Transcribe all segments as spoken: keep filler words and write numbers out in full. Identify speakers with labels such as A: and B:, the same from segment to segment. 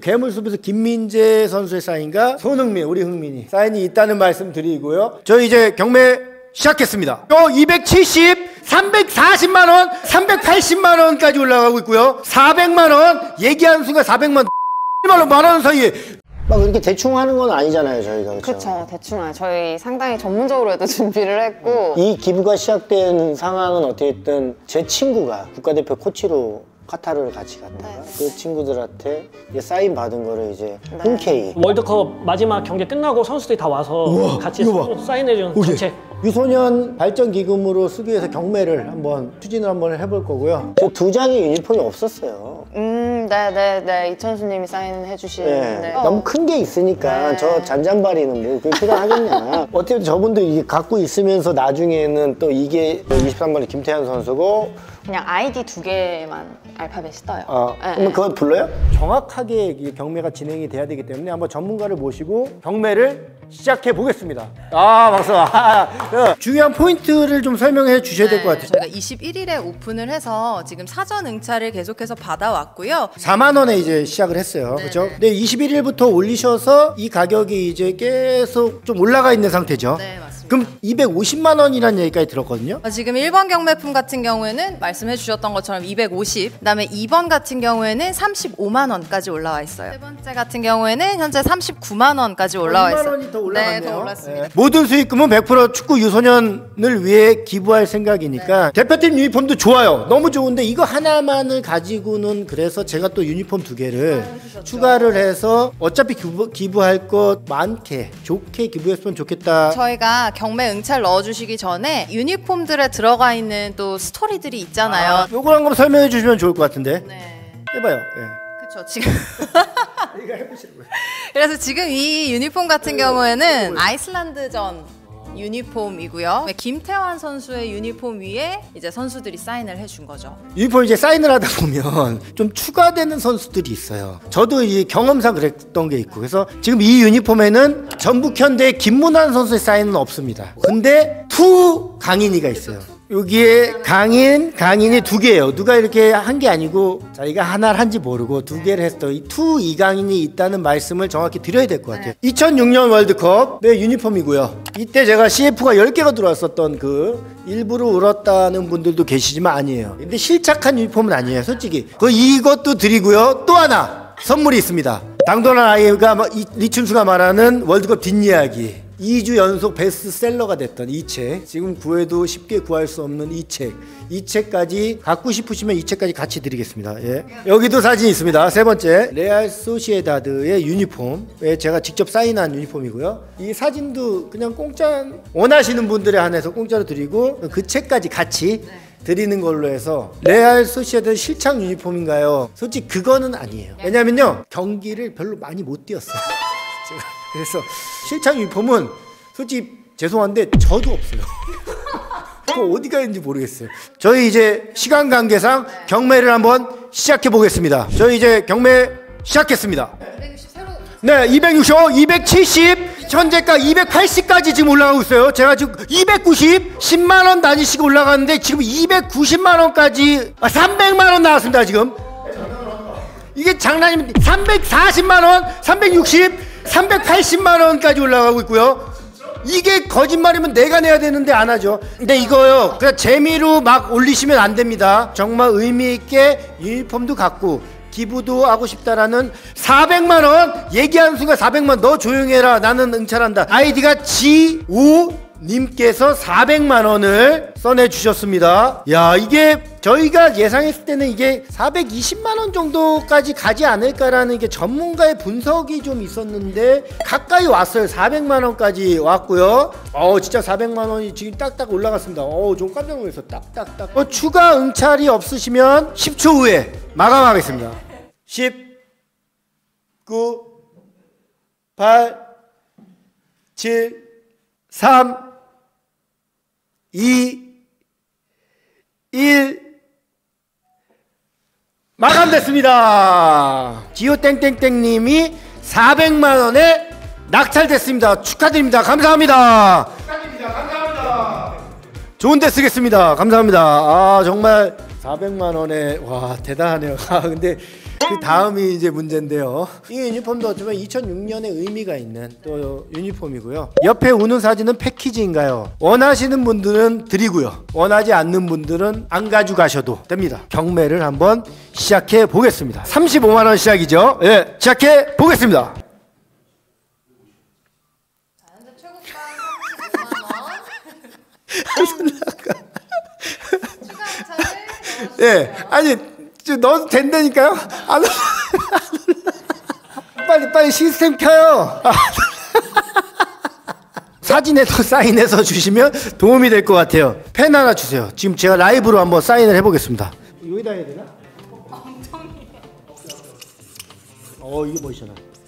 A: 괴물숲에서 김민재 선수의 사인과 손흥민, 우리 흥민이 사인이 있다는 말씀 드리고요. 저희 이제 경매 시작했습니다. 또 이백칠십, 삼백사십만 원, 삼백팔십만 원까지 올라가고 있고요. 사백만 원, 얘기하는 순간 사백만 원, 만 원 사이에
B: 막 이렇게 대충 하는 건 아니잖아요, 저희가. 그렇죠?
C: 그렇죠, 대충 안. 저희 상당히 전문적으로 해도 준비를 했고.
B: 이 기부가 시작된 상황은 어떻게든 제 친구가 국가대표 코치로 카타르를 같이 갔다가 네. 그 친구들한테 사인 받은 거를 이제 네. 흔쾌히
D: 월드컵 마지막 경기 끝나고 선수들이 다 와서 우와, 같이 사인해준 전체
A: 유소년 발전기금으로 쓰기 위해서 경매를 한번 추진을 한번 해볼 거고요.
B: 저 두 장의 유니폼이 없었어요.
C: 음, 네네네. 네, 네. 이천수님이 사인해 주신.
B: 네.
C: 네.
B: 너무 큰 게 있으니까 네. 저 잔잔바리는 뭐 그게 필요하겠냐. 어떻게 저분들 이게 갖고 있으면서 나중에는 또 이게 이십삼 번의 김태환 선수고
C: 그냥 아이디 두 개만 알파벳이 떠요.
B: 어,
C: 네,
B: 그러면 그걸 불러요?
A: 정확하게 경매가 진행이 돼야 되기 때문에 한번 전문가를 모시고 경매를 시작해 보겠습니다. 아, 박수. 아, 중요한 포인트를 좀 설명해 주셔야 될 것
E: 네,
A: 같아요.
E: 저희가 이십일 일에 오픈을 해서 지금 사전 응찰을 계속해서 받아왔고요.
A: 사만 원에 이제 시작을 했어요. 그렇죠? 근데 이십일 일부터 올리셔서 이 가격이 이제 계속 좀 올라가 있는 상태죠.
E: 네, 맞습니다.
A: 그럼 이백오십만 원이라는 얘기까지 들었거든요.
E: 지금 일 번 경매품 같은 경우에는 말씀해 주셨던 것처럼 이백오십, 그다음에 이 번 같은 경우에는 삼십오만 원까지 올라와 있어요. 세 번째 같은 경우에는 현재 삼십구만 원까지 올라와 있어요.
A: 이만 원이 더 올라갔네요.
E: 네, 더 올랐습니다.
A: 네. 모든 수익금은 백 퍼센트 축구 유소년을 위해 기부할 생각이니까 네. 대표팀 유니폼도 좋아요. 너무 좋은데 이거 하나만을 가지고는 그래서 제가 또 유니폼 두 개를 추가를 해서 어차피 기부, 기부할 것 많게 좋게 기부했으면 좋겠다.
E: 저희가 경매 응찰 넣어주시기 전에 유니폼들에 들어가 있는 또 스토리들이 있잖아요.
A: 아, 요걸 한번 설명해 주시면 좋을 것 같은데.
E: 네.
A: 해봐요. 네.
E: 그렇죠. 지금 그래서 지금 이 유니폼 같은 경우에는 아이슬란드전 유니폼이고요. 김태환 선수의 유니폼 위에 이제 선수들이 사인을 해준 거죠.
A: 유니폼 이제 사인을 하다 보면 좀 추가되는 선수들이 있어요. 저도 이 경험상 그랬던 게 있고 그래서 지금 이 유니폼에는 전북현대 김문환 선수의 사인은 없습니다. 근데 투 강인이가 있어요. 여기에 강인, 강인이 두 개예요. 누가 이렇게 한 게 아니고 자기가 하나를 한지 모르고 두 개를 했어. 이 투 이강인이 있다는 말씀을 정확히 드려야 될 것 같아요. 이천육 년 월드컵 네 유니폼이고요. 이때 제가 씨에프가 열 개가 들어왔었던 그 일부러 울었다는 분들도 계시지만 아니에요. 근데 실착한 유니폼은 아니에요. 솔직히 그 이것도 드리고요. 또 하나 선물이 있습니다. 당돌한 아이가 리춘수가 말하는 월드컵 뒷이야기 이 주 연속 베스트셀러가 됐던 이 책, 지금 구해도 쉽게 구할 수 없는 이 책, 이 책까지 갖고 싶으시면 이 책까지 같이 드리겠습니다. 예. 여기도 사진이 있습니다. 세 번째, 레알 소시에다드의 유니폼에 제가 직접 사인한 유니폼이고요. 이 사진도 그냥 공짜 원하시는 분들에 한해서 공짜로 드리고 그 책까지 같이 드리는 걸로 해서 레알 소시에다드 실착 유니폼인가요? 솔직히 그거는 아니에요. 왜냐면요 경기를 별로 많이 못 뛰었어요. 제가 그래서 실착 유니폼은 솔직히 죄송한데 저도 없어요. 그거 어디가 있는지 모르겠어요. 저희 이제 시간 관계상 경매를 한번 시작해 보겠습니다. 저희 이제 경매 시작했습니다. 네, 이백육십오, 이백칠십, 현재가 이백팔십까지 지금 올라가고 있어요. 제가 지금 이백구십, 십만 원 단위씩 올라가는데 지금 이백구십만 원까지 아, 삼백만 원 나왔습니다. 지금 이게 장난입니다. 삼백사십만 원, 삼백육십, 삼백팔십만 원까지 올라가고 있고요. 이게 거짓말이면 내가 내야 되는데 안 하죠. 근데 이거요 그냥 재미로 막 올리시면 안 됩니다. 정말 의미 있게 유니폼도 갖고 기부도 하고 싶다라는 사백만 원 얘기하는 순간 사백만 원 너 조용해라 나는 응찰한다. 아이디가 지오 님께서 사백만 원을 써내 주셨습니다. 야, 이게 저희가 예상했을 때는 이게 사백이십만 원 정도까지 가지 않을까라는 게 전문가의 분석이 좀 있었는데 가까이 왔어요. 사백만 원까지 왔고요. 어 진짜 사백만 원이 지금 딱딱 올라갔습니다. 어 좀 깜짝 놀랐어. 딱딱딱. 어, 추가 응찰이 없으시면 십 초 후에 마감하겠습니다. 십, 구, 팔, 칠, 삼, 이, 일 마감됐습니다. 지오땡땡땡님이 사백만 원에 낙찰됐습니다. 축하드립니다. 감사합니다. 축하드립니다. 감사합니다. 좋은 데 쓰겠습니다. 감사합니다. 아 정말 사백만 원에 와 대단하네요. 아 근데 그 다음이 이제 문제인데요. 이 유니폼도 어쩌면 이천육 년에 의미가 있는 또 유니폼이고요. 옆에 우는 사진은 패키지인가요? 원하시는 분들은 드리고요. 원하지 않는 분들은 안 가져가셔도 됩니다. 경매를 한번 시작해 보겠습니다. 삼십오만 원 시작이죠. 예, 시작해 보겠습니다. 예, 아니 저 넣어도 된다니까요. 안 올라, 안 올라. 빨리 빨리 시스템 켜요. 사진에서 사인해서 주시면 도움이 될 것 같아요. 펜 하나 주세요. 지금 제가 라이브로 한번 사인을 해보겠습니다. 여기다 해야 되나? 어, 이게 멋있잖아.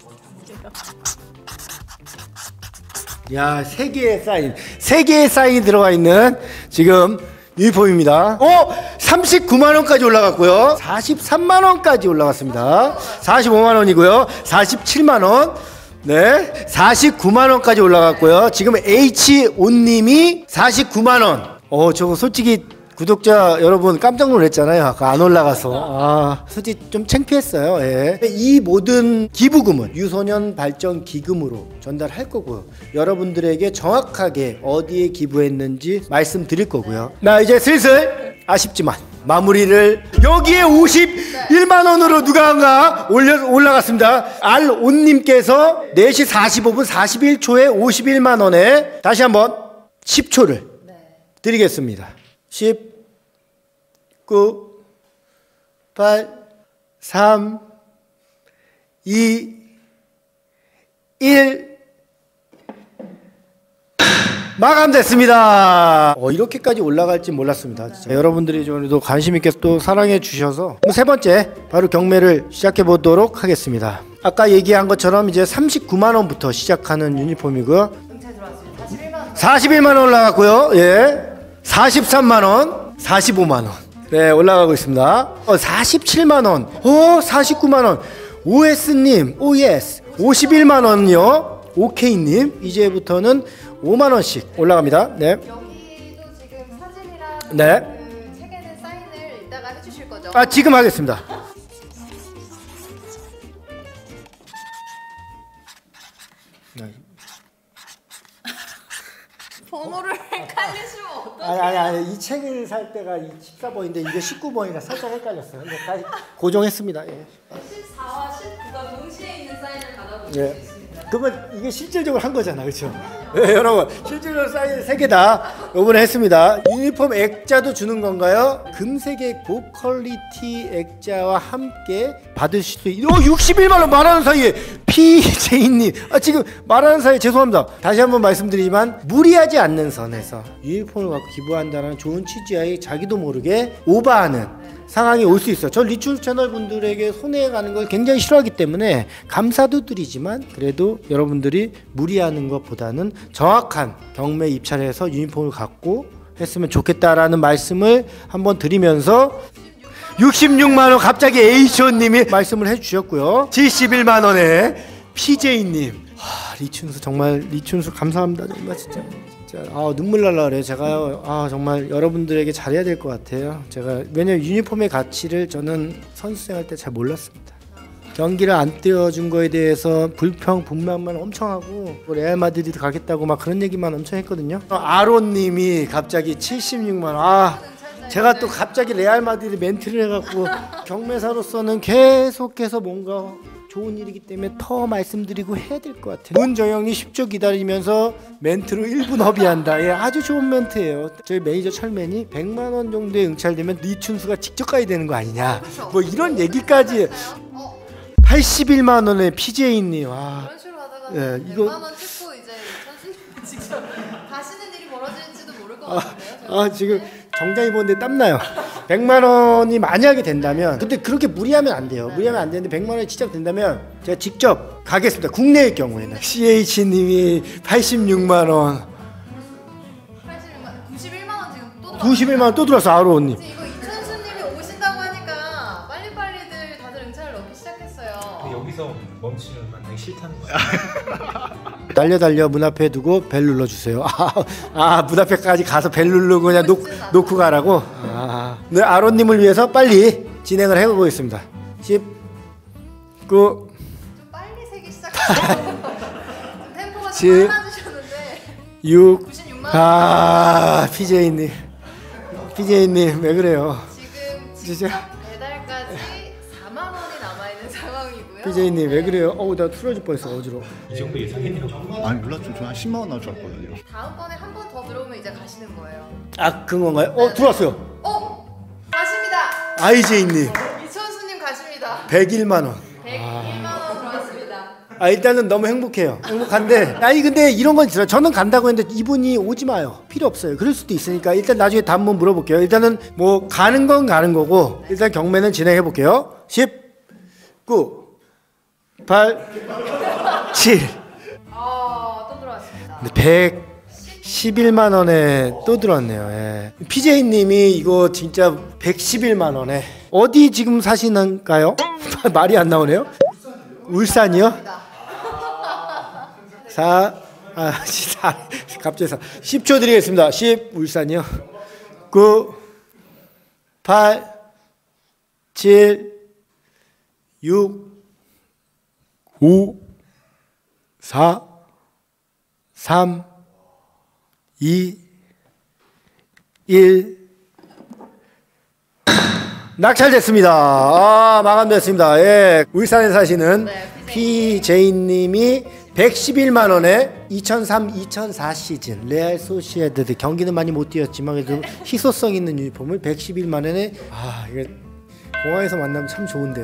A: 야, 세 개의 사인, 세 개의 사인이 들어가 있는 지금 유니폼입니다. 어, 삼십구만 원까지 올라갔고요. 사십삼만 원까지 올라갔습니다. 사십오만 원이고요. 사십칠만 원. 네, 사십구만 원까지 올라갔고요. 지금 H온님이 사십구만 원. 어, 저거 솔직히 구독자 여러분 깜짝 놀랐잖아요. 아까 안 올라가서. 아, 솔직히 좀 창피했어요. 예. 이 모든 기부금은 유소년 발전 기금으로 전달할 거고요. 여러분들에게 정확하게 어디에 기부했는지 말씀드릴 거고요. 나 이제 슬슬 아쉽지만 마무리를 여기에 오십일만 원으로 누가 한가 올려, 올라갔습니다. 알온님께서 네 시 사십오 분 사십일 초에 오십일만 원에 다시 한번 십 초를 드리겠습니다. 십, 구, 팔, 삼, 이, 일 마감됐습니다. 어, 이렇게까지 올라갈지 몰랐습니다. 진짜. 여러분들이 좀 관심 있게 또 사랑해 주셔서 세 번째 바로 경매를 시작해 보도록 하겠습니다. 아까 얘기한 것처럼 이제 삼십구만 원부터 시작하는 유니폼이고요. 사십일만 원 올라갔고요. 예. 사십삼만 원, 사십오만 원. 네, 올라가고 있습니다. 어, 사십칠만 원, 어, 사십구만 원. 오에스님, 오예스. 오십일만 원요. 오케이님, 이제부터는 오만 원씩 올라갑니다. 네.
E: 여기도 지금 사진이랑
A: 네.
E: 그 책에는 사인을 이따가 해주실 거죠?
A: 아, 지금 하겠습니다.
E: 번호를 헷갈리시면 어떡해?
A: 아니 아니 아니 이 책을 살 때가 이 십사 번인데 이게 십구 번이라 살짝 헷갈렸어요. 근데 다시 고정했습니다. 예.
E: 십사와 십구가 동시에 있는 사인을 받아보실
A: 예.
E: 수 있습니다.
A: 그러면 이게 실질적으로 한 거잖아, 그렇죠? 네, 여러분 실질적으로 사인 세 개 다 이번에 했습니다. 유니폼 액자도 주는 건가요? 금색의 고퀄리티 액자와 함께 받으실 수 있. 어, 육십일만 원 말하는 사이에 피제이님, 아 지금 말하는 사이에 죄송합니다. 다시 한번 말씀드리지만 무리하지 않는 선에서 유니폼을 갖고 기부한다는 좋은 취지하에 자기도 모르게 오버하는 상황이 올 수 있어요. 저 리춘 채널 분들에게 손해 가는 걸 굉장히 싫어하기 때문에 감사도 드리지만 그래도 여러분들이 무리하는 것보다는 정확한 경매 입찰해서 유니폼을 갖고 했으면 좋겠다라는 말씀을 한번 드리면서 육십육만 원 갑자기 H온님이 말씀을 해주셨고요. 칠십일만 원에 피제이님, 하, 리춘수 정말 리춘수 감사합니다. 정말 진짜. 아, 눈물 날라 그래요. 제가요. 아, 정말 여러분들에게 잘해야 될 것 같아요. 제가 왜냐면 유니폼의 가치를 저는 선수 생활 때 잘 몰랐습니다. 경기를 안 띄워준 거에 대해서 불평 분만만 엄청 하고 레알 마드리드 가겠다고 막 그런 얘기만 엄청 했거든요. 아론님이 갑자기 칠십육만 원. 아, 제가 또 갑자기 레알 마드리드 멘트를 해갖고 경매사로서는 계속해서 뭔가 좋은 일이기 때문에 더 말씀드리고 해야 될 것 같아요. 문정영이 십 초 기다리면서 멘트로 일 분 허비한다. 예, 아주 좋은 멘트예요. 저희 매니저 철맨이 백만 원 정도에 응찰되면 리춘수가 직접 가야 되는 거 아니냐, 뭐 이런 얘기까지. 팔십일만 원에 피제이님. 와.
E: 이런 식으로 하다가
A: 예, 이거
E: 백만 원 찍고 이제 선수님 직접 가시는 일이 벌어질지도 모를 것
A: 아,
E: 같은데요.
A: 아 지금 정장 입었는데 땀나요. 백만 원이 만약에 된다면, 근데 그렇게 무리하면 안 돼요. 무리하면 안 되는데 백만 원이 진짜 된다면 제가 직접 가겠습니다. 국내의 경우에는 씨에이치님이 팔십육만 원,
E: 팔십일만 원, 구십일만 원 지금 또 들어왔어요.
A: 구십일만 원 또 들어왔어. 아로님.
E: 이거 이천수님이 오신다고 하니까 빨리빨리들 다들 응찰을 넣기 시작했어요.
F: 여기서 멈추면 만나기 싫다는 거야.
A: 달려 달려 문 앞에 두고 벨 눌러주세요. 아, 아, 문 앞에까지 가서 벨 누르고 그냥 놓, 놓고 가라고. 아, 네, 아론님을 위해서 빨리 진행을 해보겠습니다. 십, 구,
E: 좀 빨리 세기 시작하셨어요. 템포가
A: 칠,
E: 좀 빨라지셨는데
A: 육.
E: 구십육만 원.
A: 아, 피제이님. 피제이님, 왜 그래요?
E: 지금
A: 진짜?
E: 직접 배달까지 사만 원이 남아있는 상황이고요.
A: 피제이님, 왜 그래요? 어우, 나 틀어질 뻔했어, 어지러워.
F: 이 정도 예상했네요.
G: 아니 몰랐죠. 저는 한 십만 원 나올 줄 알았거든요.
E: 다음번에 한 번 더 들어오면 이제 가시는 거예요.
A: 아, 그런 건가요? 어, 들어왔어요.
E: 어? 가십니다.
A: 아이제이님,
E: 이천수님 가십니다.
A: 백일만 원.
E: 백일만 원 들어왔습니다.
A: 아, 일단은 너무 행복해요. 행복한데, 아니, 근데 이런 건 있어요. 저는 간다고 했는데 이분이 오지 마요. 필요 없어요. 그럴 수도 있으니까 일단 나중에 다 한번 물어볼게요. 일단은 뭐 가는 건 가는 거고, 일단 경매는 진행해 볼게요. 십, 구, 팔, 칠,
E: 아, 또 들어왔습니다.
A: 백십일만 원에 또 들어왔네요. 예. 피제이님이 이거 진짜 백십일만 원에 어디 지금 사시는가요? 말이 안 나오네요. 울산이요? 사, 아, 사, 갑자기 사. 십 초 드리겠습니다. 십, 울산이요. 구, 팔, 칠, 육, 오, 사, 삼, 이, 일. 낙찰됐습니다. 아, 마감됐습니다. 예. 울산에 사시는
E: 네,
A: 피제이님이 백십일만 원에 이천삼 이천사 시즌 레알 소시에드드 경기는 많이 못 뛰었지만 그래도 희소성 있는 유니폼을 백십일만 원에 아, 이게 공항에서 만나면 참 좋은데요.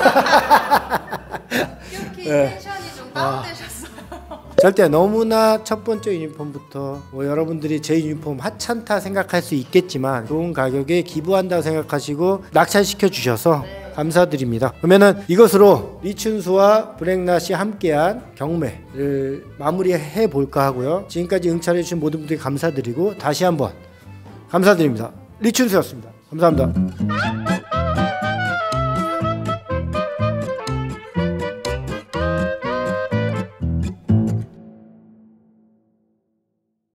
E: 큐키
A: 네.
E: 텐션이 좀 다운되셨어요.
A: 절대 너무나 첫 번째 유니폼부터 뭐 여러분들이 제 유니폼 하찮다 생각할 수 있겠지만 좋은 가격에 기부한다고 생각하시고 낙찰시켜 주셔서 감사드립니다. 그러면은 이것으로 리춘수와 브렉낫이 함께한 경매를 마무리해 볼까 하고요. 지금까지 응찰해 주신 모든 분들께 감사드리고 다시 한번 감사드립니다. 리춘수였습니다. 감사합니다.